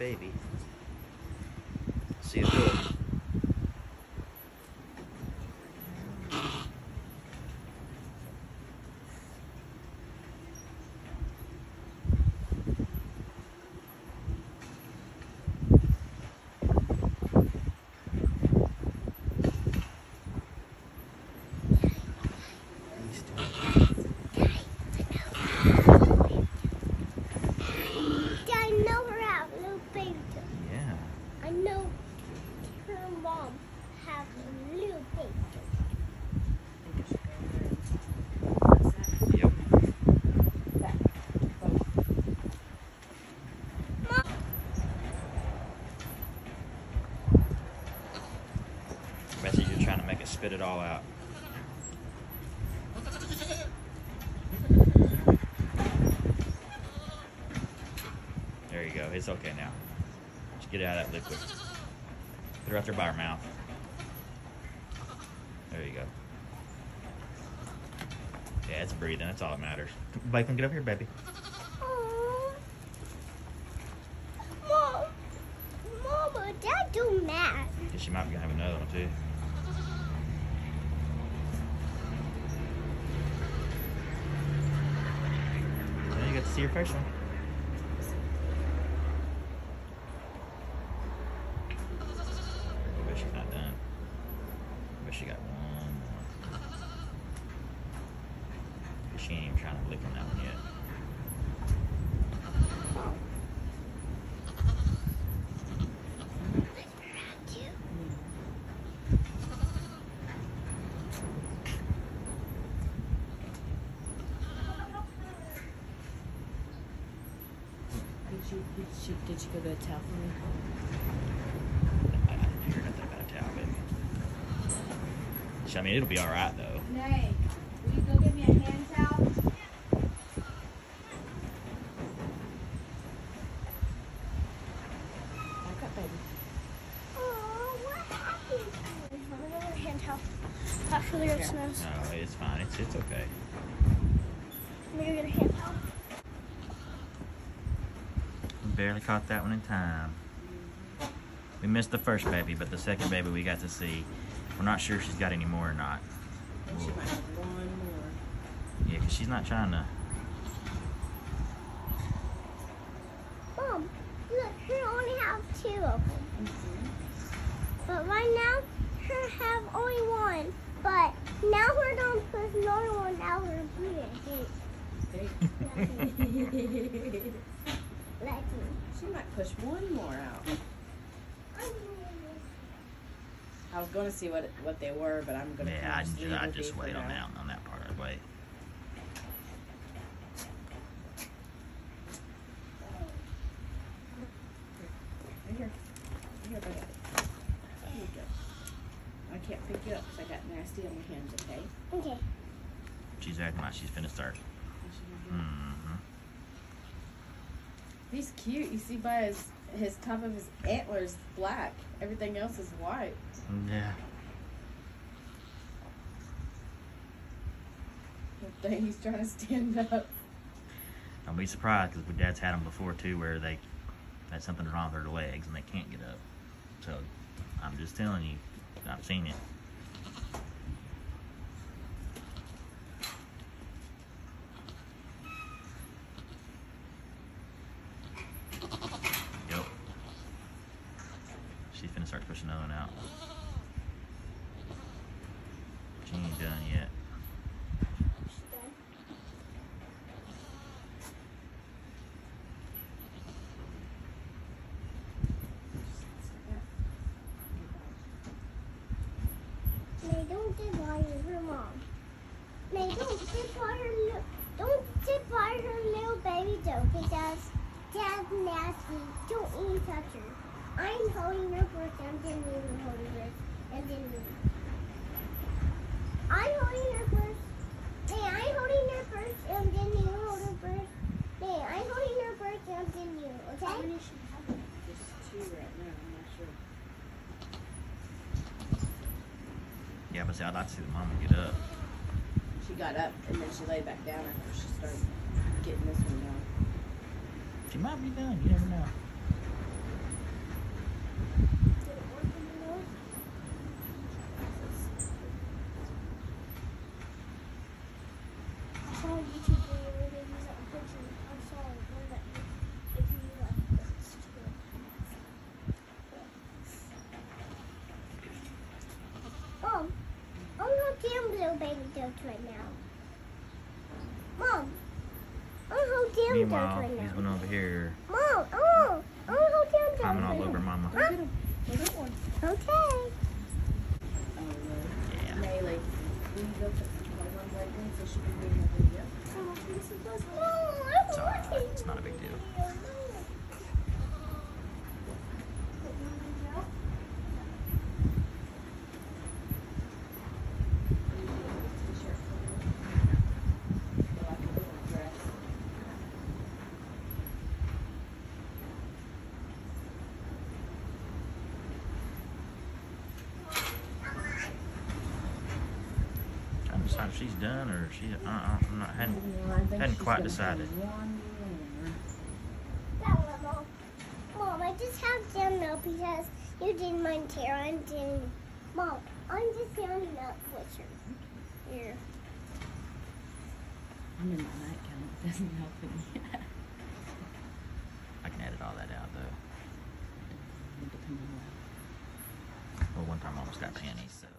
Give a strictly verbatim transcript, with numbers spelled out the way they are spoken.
baby. See it through it. You're trying to make it spit it all out. There you go. It's okay now. Just get it out of that liquid. Put it out there by her mouth. There you go. Yeah, it's breathing. That's all that matters. Bacon, get over here, baby. Aww. Mom, Mama, Dad do mad. Yeah, she might be gonna have another one too. Now you get to see your first one. I wish she's not done. I wish she got one more. She ain't even trying to lick on that one yet. Did you, did you, did you go to a towel for me? I didn't hear nothing about a towel, baby. I mean, it'll be alright, though. Nay, will you go get me a hand towel? Back up, baby. Oh, what happened? Another hand towel. That's really good smells. No, it's fine. It's, it's okay. Let me go get a hand towel. Barely caught that one in time. We missed the first baby, but the second baby we got to see. We're not sure if she's got any more or not. She might have one more. Yeah, because she's not trying to. Mom, look, her only have two of them. Mm-hmm. But right now, her have only one. But now we're going to put another one out her breathing. Let me. She might push one more out. I was going to see what what they were, but I'm going to Yeah, I just, just, I just wait on that on that part. I'd wait. Right here. Right here, buddy. There you go. I can't pick you up because I got nasty on my hands, okay? Okay. She's acting like she's finna start. Mm-hmm. He's cute. You see by his his top of his antlers black. Everything else is white. Yeah. The thing he's trying to stand up. Don't be surprised because my dad's had them before too, where they had something wrong with their legs and they can't get up. So I'm just telling you, I've seen it. Yep. She's finna start pushing another one out. She ain't done yet. Nay, don't sit by her mom. Nay, don't sit by her little, don't sit by her little baby though, because Dad's nasty. Don't even touch her. I'm holding her first, and then you will hold her first, and then you. I'm holding her first. Nay, I'm holding her first, and then you hold her first. Nay, I'm holding her first, and then you. Okay? How many should have? Just two right now. I'm not sure. Yeah, but see, I'd like to see the mama get up. She got up and then she laid back down after she started getting this one down. She might be done. You never know. down little baby goats right now. Mom, I want to hold down goats Meanwhile, right he's now. one over here Mom, oh, I want to hold down goats climbing all right over now. Mama. Go get him. Go get one. Okay. Oh, no. Yeah. Maylee, will you go put my one leg in so she can be in the video? Oh, this is Buzz. No, I It's want alright. to. It's not a big deal. I'm deciding if she's done or she. Uh, uh, I'm not. Hadn't, hadn't quite decided. That one, Mom. Mom, I just have down milk because you didn't mind Tara and didn't. Mom, I'm just down milk with her. Here. I'm in my nightgown. It doesn't help me. I can edit all that out though. Depending on Well, one time I almost got panties, so.